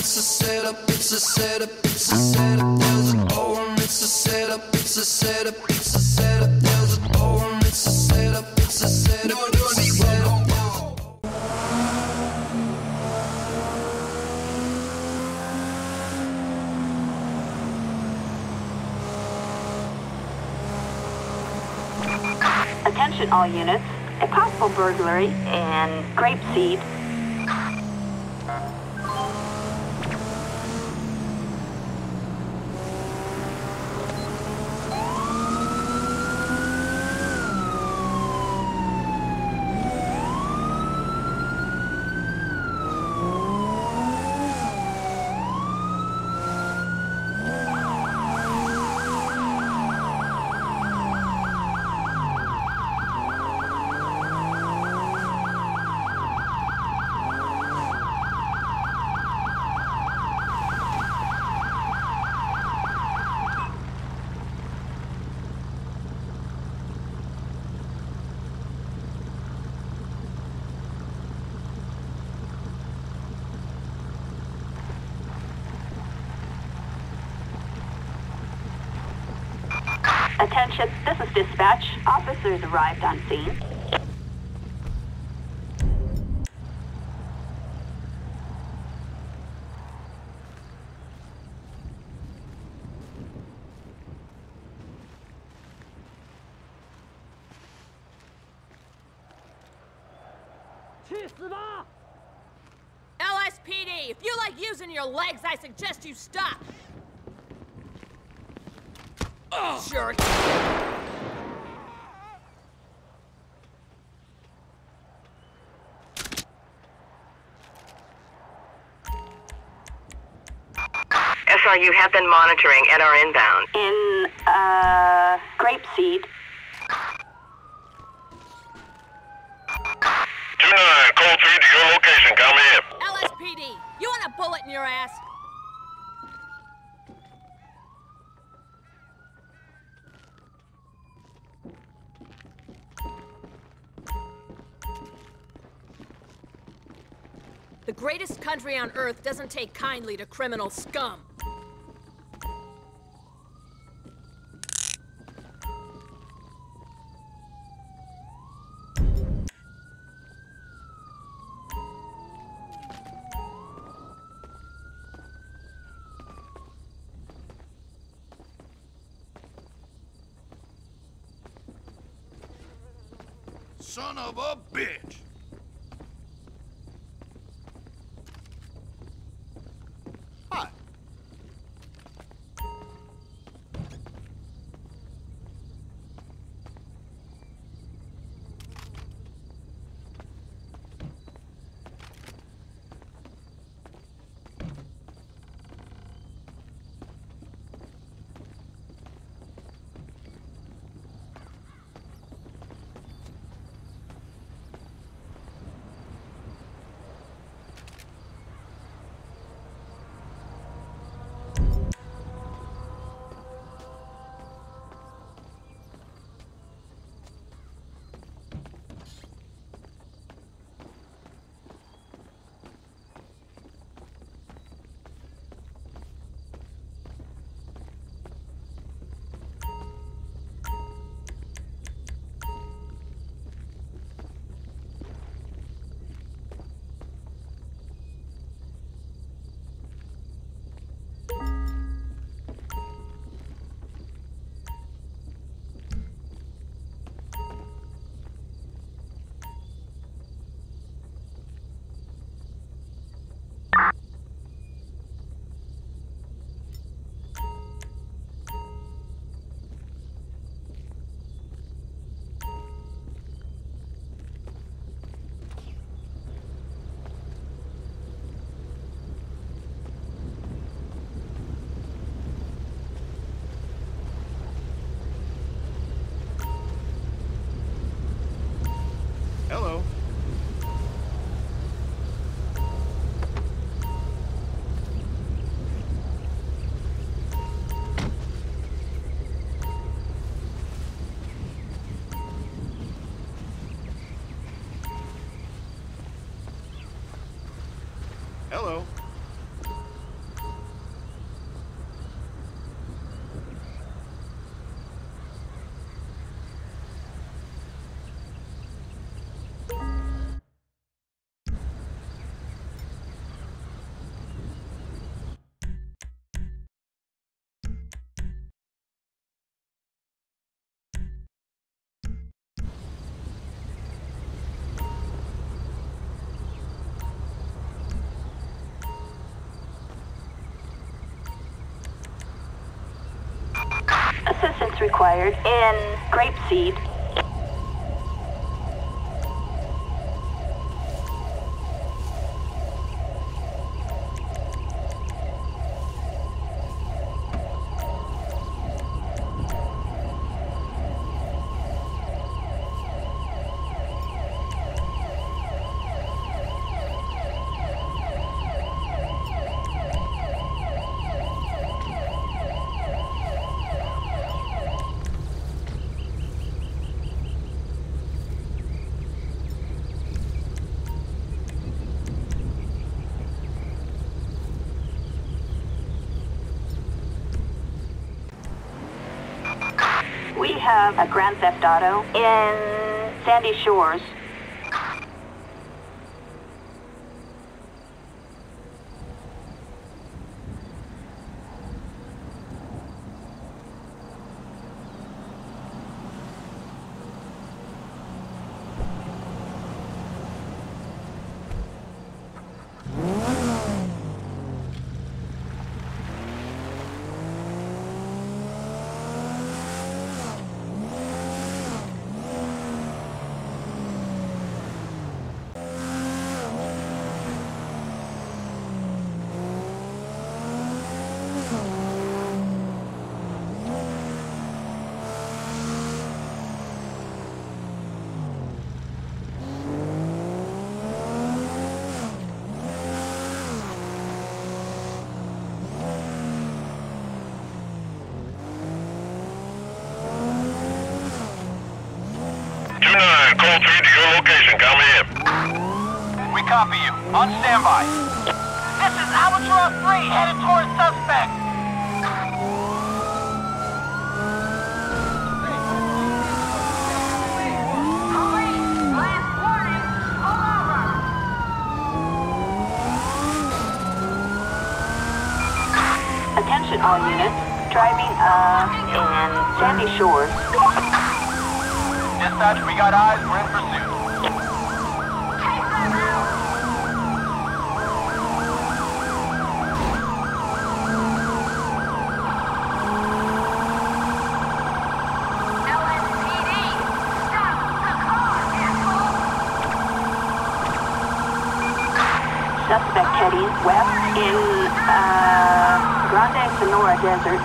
it's a setup, it's a setup, it's a setup. There's a poem, it's a setup, it's a setup, it's a setup. There's a poem, it's a setup, it's a setup, it's a setup. Attention all units, a possible burglary in Grapeseed. Attention, this is dispatch. Officers arrived on scene. LSPD, if you like using your legs, I suggest you stop. Jerk. SRU have been monitoring and are inbound. In, Grapeseed. 2-9, code 3 to your location. Come in. LSPD, you want a bullet in your ass? The greatest country on Earth doesn't take kindly to criminal scum. Son of a bitch! Hi. Assistance required in Grapeseed. We have a Grand Theft Auto in Sandy Shores. Code 3 to your location. Come in. We copy you. On standby. This is Albatross 3 headed towards suspect. Attention all units. Driving in Sandy Shores. Dispatch, we got eyes. We're in pursuit. Suspect heading west in Grande Sonora Desert.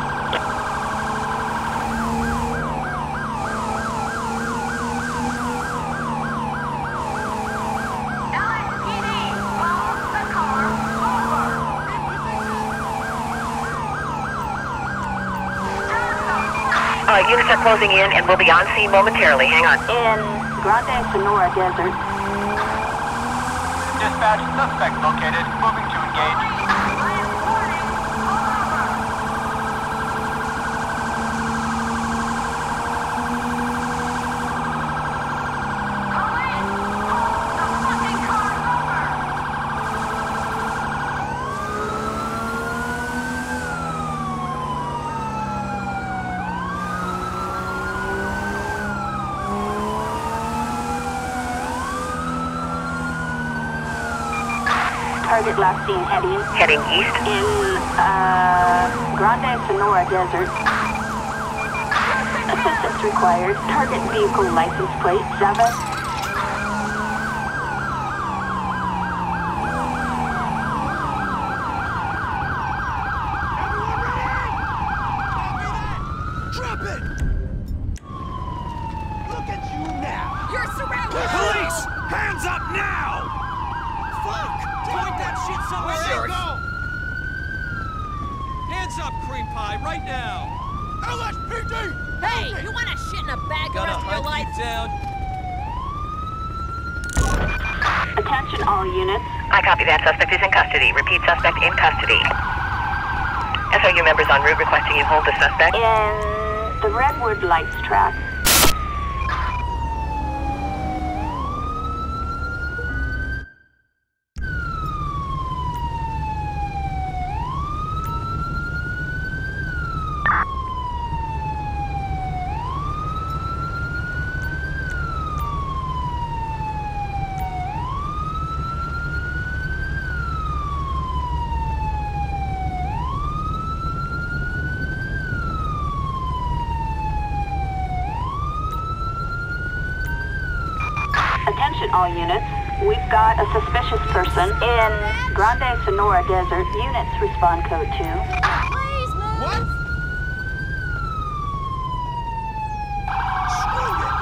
Units are closing in and will be on scene momentarily. Hang on. In Grande Sonora Desert. Dispatch, suspect located. Moving to engage. Target last seen Heading east. in Grande Sonora Desert. Assistance required. Target vehicle license plate 7. Drop it! Look at you now! You're surrounded! Police! Hands up now! Fuck! Point that shit somewhere else! Go! Hands up, cream pie, right now! LSPD! Hey, you wanna shit in a bag the Gonna rest of your hunt life? you down. Attention all units. I copy that. Suspect is in custody. Repeat, suspect in custody. SRU members en route requesting you hold the suspect. In the Redwood Lights track. Attention all units. We've got a suspicious person in Grande Sonora Desert. Units respond code 2. What? Screw it!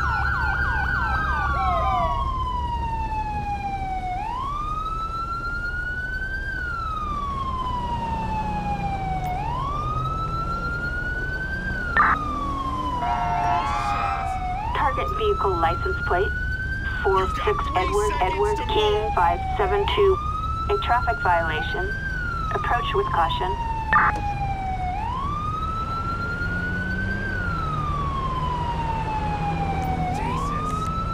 Target vehicle license plate 46 Edward King 572. A traffic violation. Approach with caution. Jesus!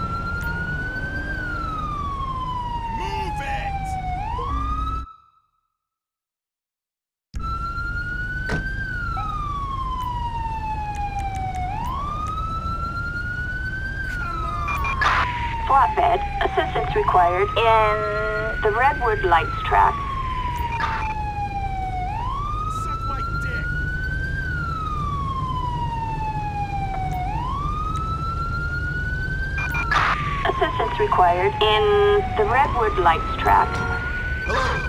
Move it! Come on! Flatbed. Assistance required in the Redwood Lights track. Suck my dick! Assistance required in the Redwood Lights track. Hello!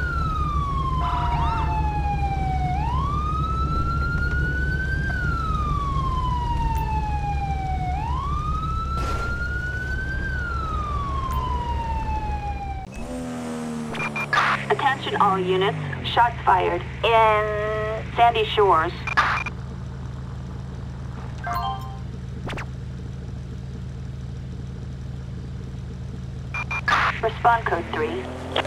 Attention all units. Shots fired in Sandy Shores. Respond code 3.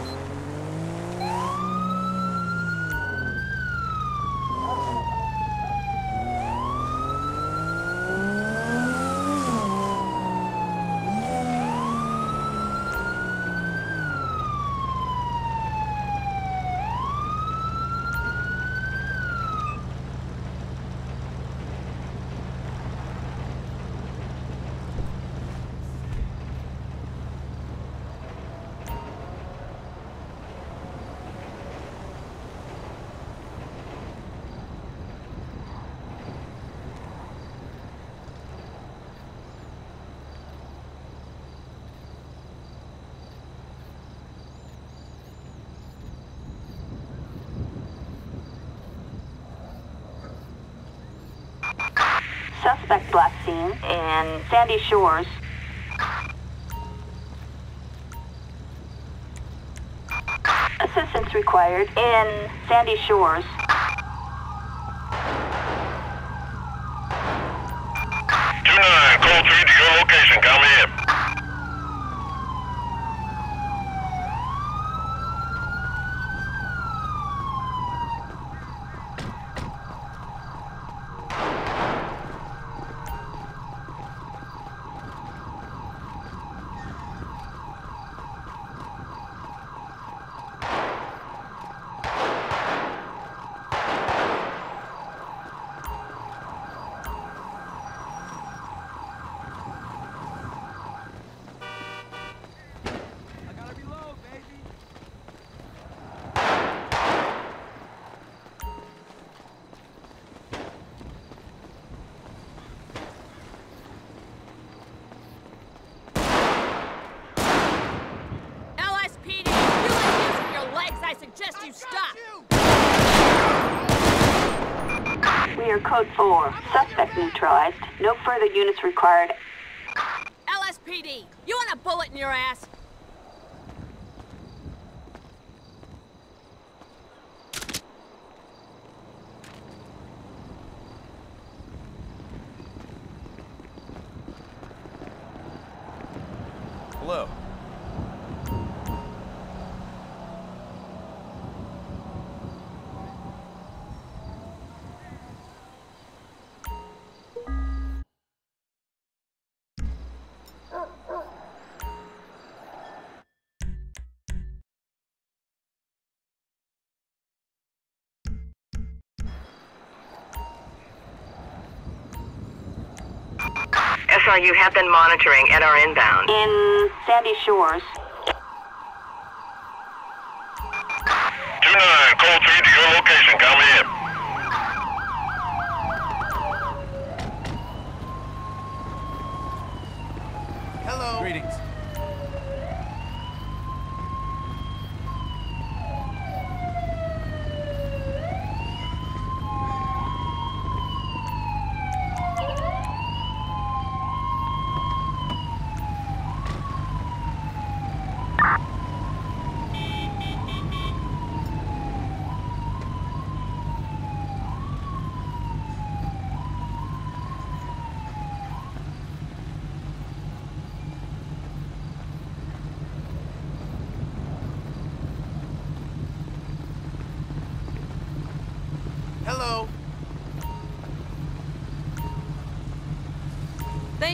Suspect last seen in Sandy Shores. Assistance required in Sandy Shores. 2-9, call 3 to your location. Come in. I gotta reload, baby! LSPD, if you like using your legs, I suggest you stop. We are code 4. Suspect neutralized. No further units required. LSPD, you want a bullet in your ass? Hello. SRU have been monitoring and are inbound. In Sandy Shores. 2-9, call 3 to your location. Come in. Hello. Greetings.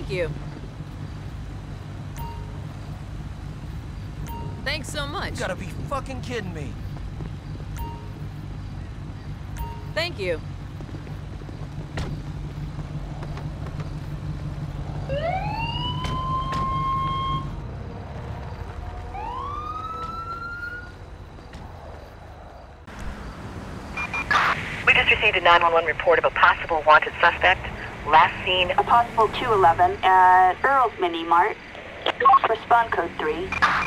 Thank you. Thanks so much. You gotta be fucking kidding me. Thank you. We just received a 911 report of a possible wanted suspect. Last seen. A possible 211 at Earl's Mini Mart. Respond code 3.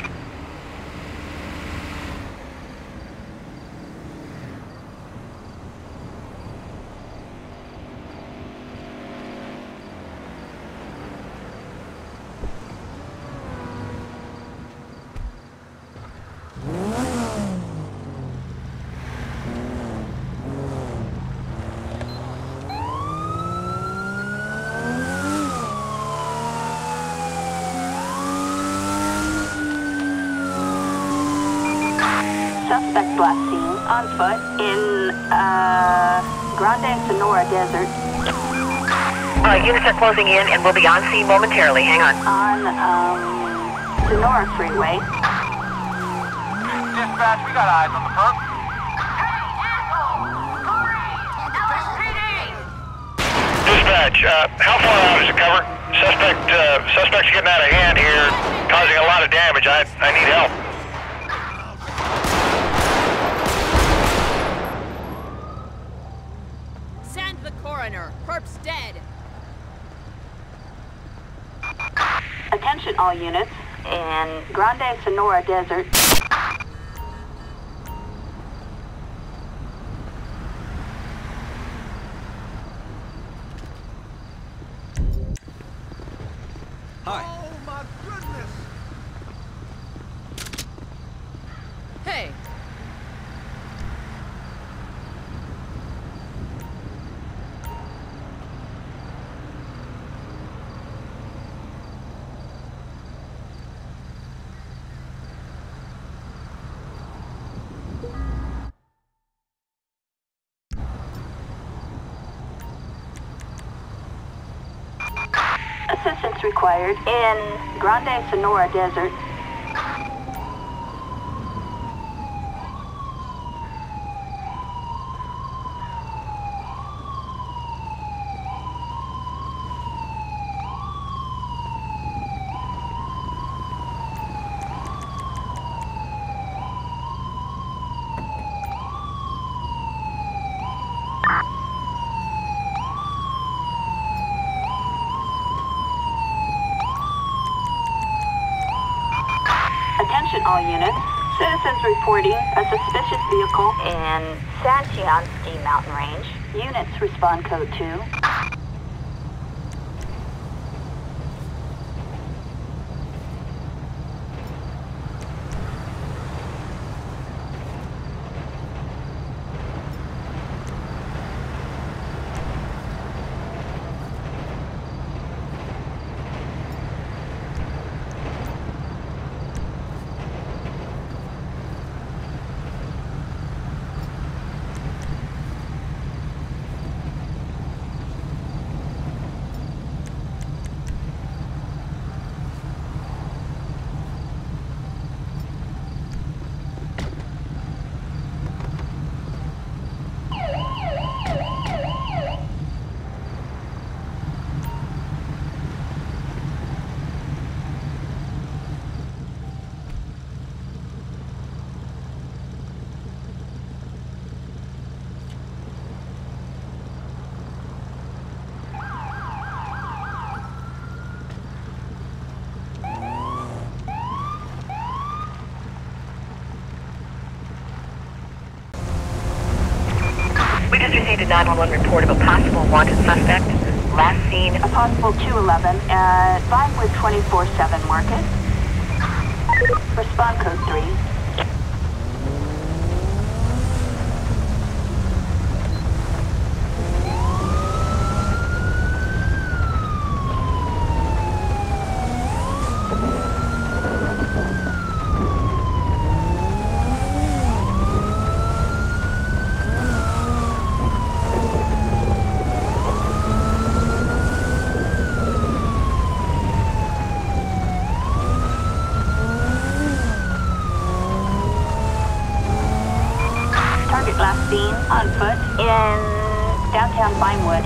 Suspect last seen on foot in, Grande Sonora Desert Units are closing in and will be on scene momentarily. Hang on. on, Sonora Freeway. Dispatch, we got eyes on the perp. Dispatch, how far out is the cover? Suspect's getting out of hand here, causing a lot of damage. I need help. Send the coroner. Perp's dead. Attention all units in Grande Sonora Desert. Hi. Oh my goodness! Hey. Assistance required in Grande Sonora Desert. Attention all units. Citizens reporting a suspicious vehicle in Santian Ski Mountain Range. Units respond code 2. We just received a 911 report of a possible wanted suspect. Last seen. A possible 211 at Vinewood 24/7 Market. Respond code 3. Target last seen on foot in downtown Vinewood.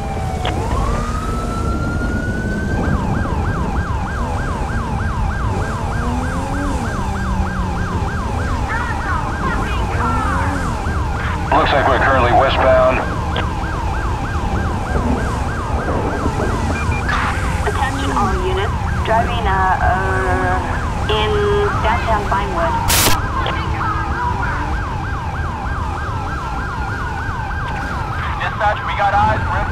Looks like we're currently westbound. Attention all units. Driving in downtown Vinewood. Dispatch, we got eyes. We're in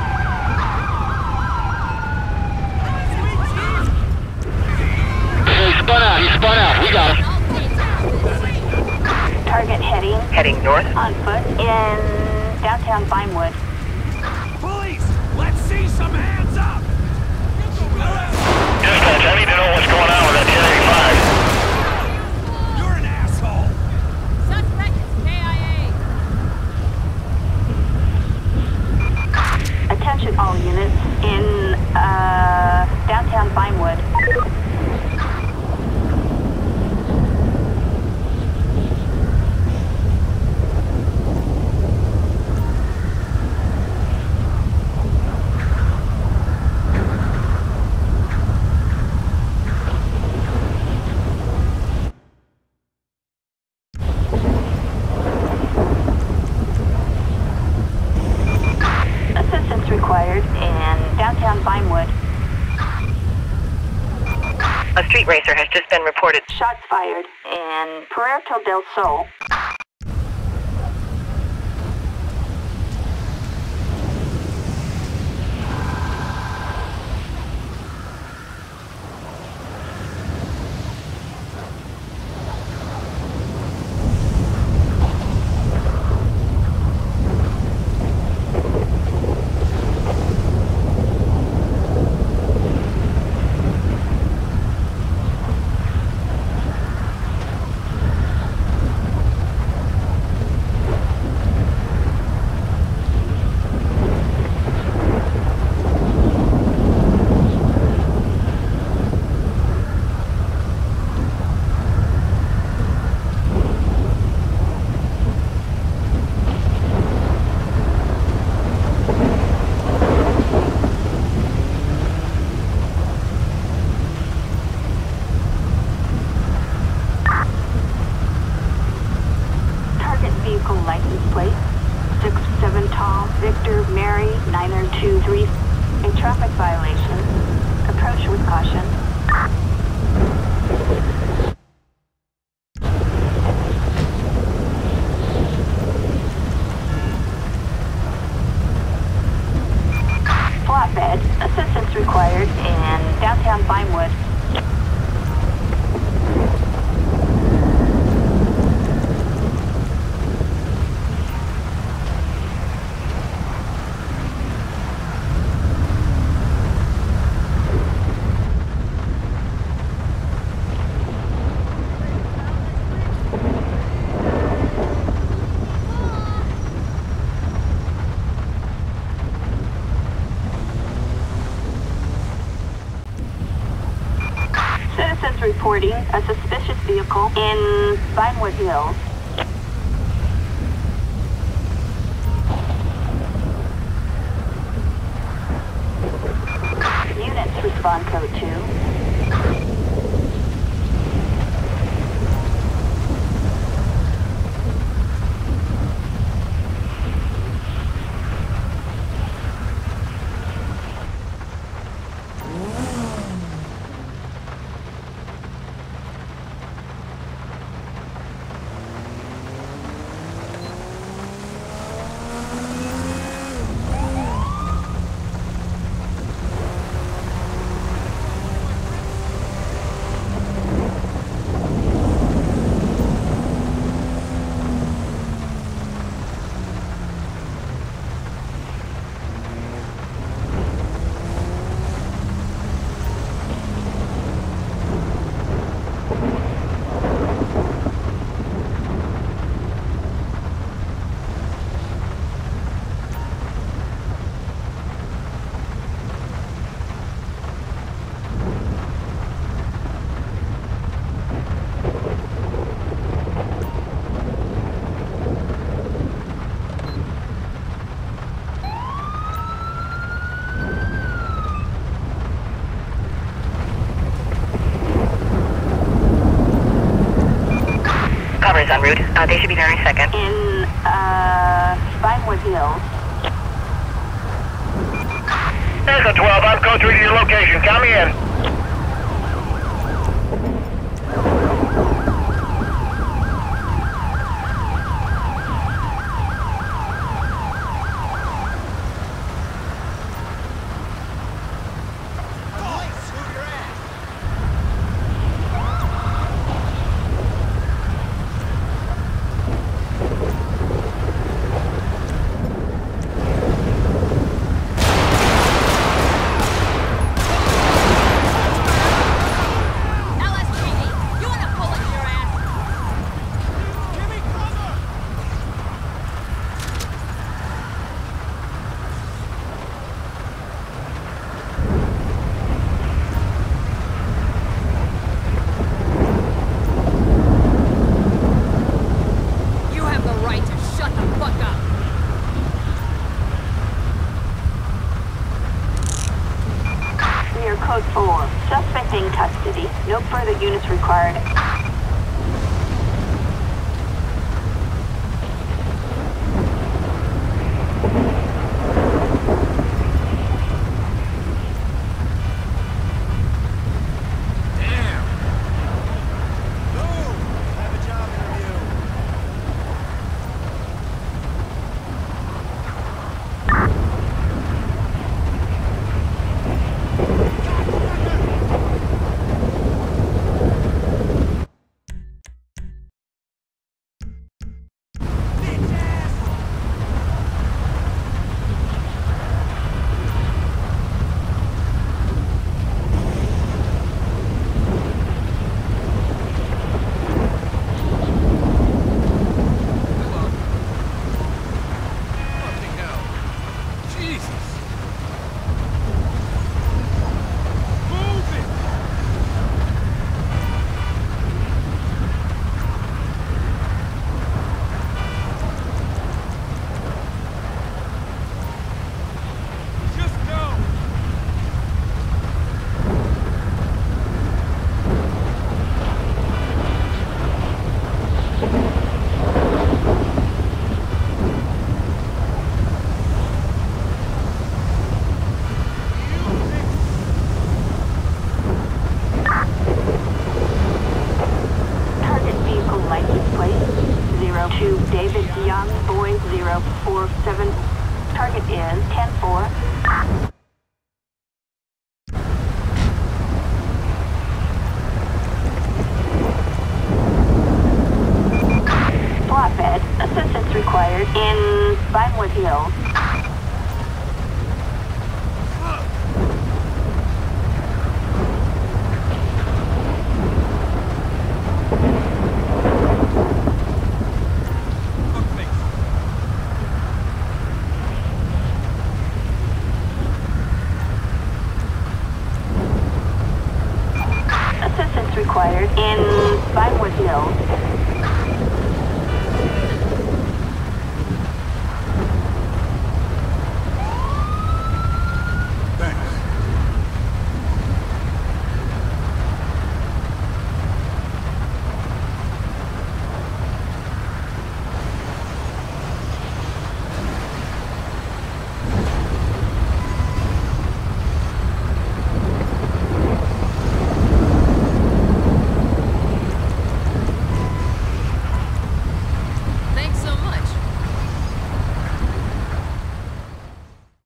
pursuit. He spun out. We got him. Target Heading north. on foot in downtown Vinewood. Police! Let's see some hands up! Dispatch, I need to know what's going on with that 1085. You're an asshole! Suspect is KIA. Attention all units in downtown Vinewood. Assistance required in downtown Vinewood. A street racer has just been reported. Shots fired in Puerto del Sol. Vehicle license plate 67 Tom Victor Mary 9023. A traffic violation. Approach with caution. Flatbed. Assistance required in downtown Vinewood. Citizens reporting a suspicious vehicle in Vinewood Hills. Units respond code 2. route. They should be there any second. In, Vinewood Hills. Echo 12, I'm going through to your location. Count me in. LSPD, you want a bullet in your ass? Give me cover! You have the right to shut the fuck up. Near Code 4. Suspect in custody. No further units required. Damn! Move! Have a job interview. Fucking hell. Jesus! Move it! Just go! Target vehicle license plate 02 David Young Boy 047. Target is 10-4. Flatbed. Assistance required in Vinewood Hills.